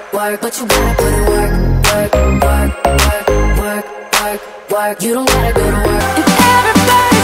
work, but you gotta put in work, work, work, work, work, work, work. You don't gotta go to work. And everybody